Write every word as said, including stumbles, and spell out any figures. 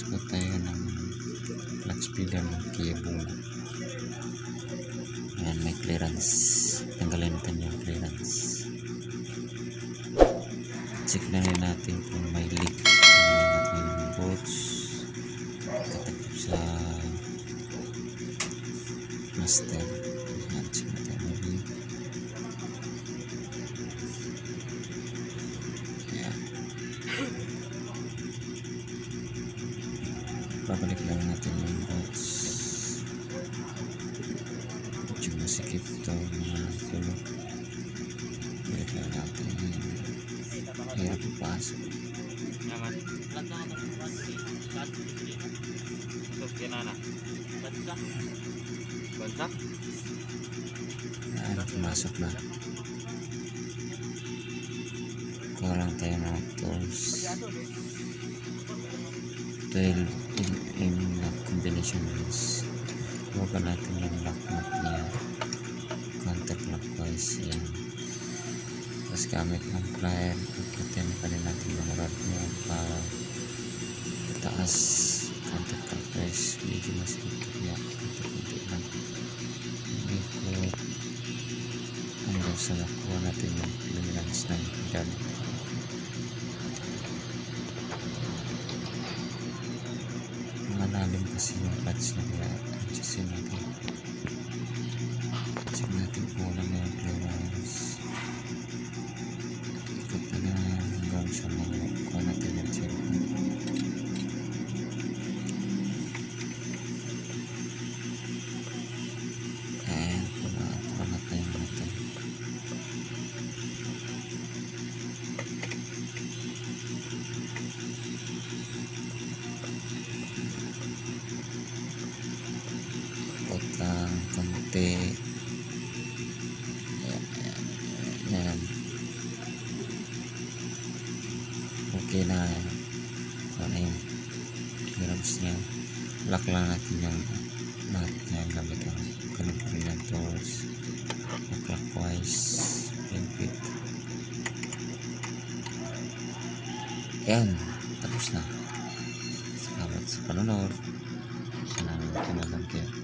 ko tayo ng clutch speeder ng Kia Bungo. Ayan, may clearance. Tanggalin natin yung clearance. Check na rin natin kung may leak. Tanggalin natin yung bolts. Katakip sa master. Ayan, check natin yung leak. Ayan. Babalik lang natin yung bolts. Medyo masikip ito mga kulo. Balik lang natin. Hirap ipasok. Nyaman. Lahat na ako ng plastic. Lahat ng plastic. Ito, kinana. Bansak. Bansak? Ayan, pumasok na. Kuha lang tayo ng tools. twelve M na combinations. Huwag pa natin yung lock nut niya. Counterclockwise yan. Tapos gamit ng plier, pagkatin pa rin natin yung rod niya para taas. Counterclockwise, medyo mas ikaya. Kunti-kunti lang. Ikot hanggang sa nakuha natin yung luminance ng pedal. Malalim kasi yung clutch na kaya adjustin natin. Check natin kung wala na yung clearance. Ikot na na hanggang sa makuha natin yung check. Ayan, pula na tayo natin. Potang konti. Ayan, ayan, ayan. Okay na yan. Ano yung clearance niya. Lock lang natin yung lahat niya gamit ang kanang tools. Clockwise. Pinpit. Ayan. Tapos na. Salamat sa panonood. Salamat sa nanonood.